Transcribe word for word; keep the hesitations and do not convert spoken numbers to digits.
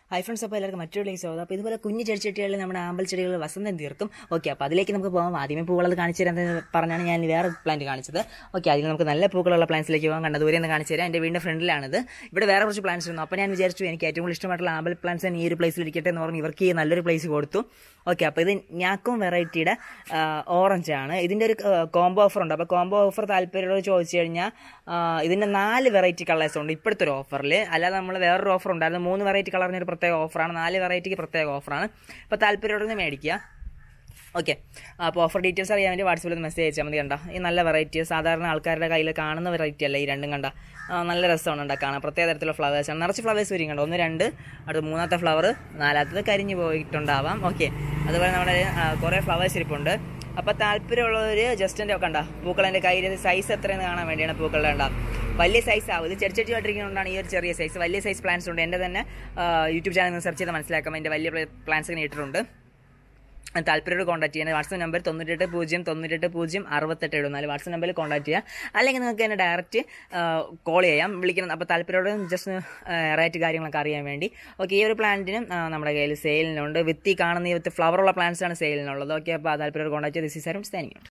Hi friends, അപ്പോൾ എല്ലാവർക്കും മറ്റൊരു പ്ലേസ് ആവും. അപ്പോൾ ഇതുപോലെ കുഞ്ഞു ചെടിച്ചട്ടികളിൽ നമ്മുടെ ആമ്പൽ ചെടികൾ വസന്തം തീർക്കും. ഓക്കെ, അപ്പോൾ അതിലേക്ക് നമുക്ക് പോകാം. ആദ്യമേ പൂക്കളത് കാണിച്ചു തരാൻ പറഞ്ഞാണ് ഞാൻ വേറെ പ്ലാന്റ് കാണിച്ചത്. ഓക്കെ, അതിൽ നമുക്ക് നല്ല പൂക്കളുള്ള പ്ലാന്റ്സിലേക്ക് പോകാം. കണ്ട ദൂരെ നിന്ന് കാണിച്ചു തരാം. എൻ്റെ വീടിൻ്റെ ഫ്രണ്ടിലാണിത്. ഇവിടെ വേറെ കുറച്ച് പ്ലാന്റ്സ് ഇരുന്നു. അപ്പോൾ ഞാൻ വിചാരിച്ചു എനിക്ക് ഏറ്റവും കൂടുതൽ ഇഷ്ടമായിട്ടുള്ള ആമ്പൽ പ്ലാന്റ്സ് ഈ ഒരു പ്ലേസിൽ ഇരിക്കട്ടെ എന്ന് പറഞ്ഞ് ഇവർക്ക് നല്ലൊരു പ്ലേസ് കൊടുത്തു. ഓക്കെ, അപ്പോൾ ഇത് ഞാക്കും വെറൈറ്റിയുടെ ഓറഞ്ച് ആണ്. ഇതിൻ്റെ ഒരു കോംബോ ഓഫർ ഉണ്ട്. അപ്പോൾ കോംബോ ഓഫർ താല്പര്യമുള്ളത് ചോദിച്ചു കഴിഞ്ഞാൽ ഇതിൻ്റെ നാല് വെറൈറ്റി കളേഴ്സ് ഉണ്ട് ഇപ്പോഴത്തെ ഒരു ഓഫറിൽ. അല്ലാതെ നമ്മൾ വേറൊരു ഓഫർ ഉണ്ടായിരുന്നു. മൂന്ന് വെറൈറ്റി കളറിന് ഒരു പ്രത്യേക ഓഫറാണ്, നാല് വെറൈറ്റിക്ക് പ്രത്യേക ഓഫറാണ്. അപ്പോൾ താല്പര്യമുണ്ടെന്ന് മേടിക്കുക. ഓക്കെ, അപ്പോൾ ഓഫർ ഡീറ്റെയിൽസ് അറിയാൻ വേണ്ടി വാട്സപ്പിൽ മെസ്സേജ് അയച്ചാൽ മതി. കണ്ട ഈ നല്ല വെറൈറ്റി സാധാരണ ആൾക്കാരുടെ കയ്യിൽ കാണുന്ന വെറൈറ്റി അല്ല ഈ രണ്ടും. കണ്ട നല്ല രസമാണ് ഉണ്ടാ കാണാൻ. പ്രത്യേക തരത്തിലുള്ള ഫ്ലവേഴ്സാണ്. നിറച്ച് ഫ്ലവേഴ്സ് വരും. കണ്ട ഒന്ന് രണ്ട്, അടുത്ത മൂന്നാമത്തെ ഫ്ലവർ, നാലാമത്തത് കരിഞ്ഞു പോയിട്ടുണ്ടാവാം. ഓക്കെ, അതുപോലെ നമ്മുടെ കുറേ ഫ്ലവേഴ്സ് ഇരിപ്പുണ്ട്. അപ്പോൾ താല്പര്യമുള്ളവർ ജസ്റ്റ് എൻ്റെ കണ്ട പൂക്കളെൻ്റെ കയ്യിൽ സൈസ് എത്രയെന്ന് കാണാൻ വേണ്ടിയാണ് പൂക്കളുടെ ഉണ്ടാകും. വലിയ സൈസ് ആവും. ഇത് ചെടിച്ചട്ടിയായിട്ടിരിക്കുന്നതുകൊണ്ടാണ് ഈ ഒരു ചെറിയ സൈസ്. വലിയ സൈസ് പ്ലാന്റ്സ് ഉണ്ട്. എൻ്റെ തന്നെ യൂട്യൂബ് ചാനൽ സെർച്ച് ചെയ്ത് മനസ്സിലാക്കാം. എൻ്റെ വലിയ പ്ലാന്റ്സ് ഇങ്ങനെ ഇട്ടിട്ടുണ്ട്. താല്പര്യത്തോട് കോൺടാക്ട് ചെയ്യുന്നത് വാട്സപ്പ് നമ്പർ തൊണ്ണൂറ്റെട്ട് പൂജ്യം തൊണ്ണൂറ്റെട്ട് പൂജ്യം അറുപത്തെട്ട് എഴുപത്തിനാല് വാട്സപ്പ് നമ്പറിൽ കോൺടാക്ട് ചെയ്യുക. അല്ലെങ്കിൽ നിങ്ങൾക്ക് എന്നെ ഡയറക്റ്റ് കോൾ ചെയ്യാം, വിളിക്കണം. അപ്പോൾ താല്പര്യത്തോട് ജസ്റ്റ് റേറ്റ് കാര്യങ്ങളൊക്കെ അറിയാൻ വേണ്ടി. ഓക്കെ, ഈ ഒരു പ്ലാന്റിനും നമ്മുടെ കയ്യിൽ സെയിലിനുണ്ട്. വിത്തി കാണുന്ന ഈ വിത്ത് ഫ്ലവറുള്ള പ്ലാന്റ്സാണ് സെയിലിനുള്ളത്. ഓക്കെ, അപ്പോൾ താല്പര്യത്തോട് കോൺടാക്ട് ചെയ്ത് ദിസ് ഈസ് ആരും സ്റ്റാനിങ്.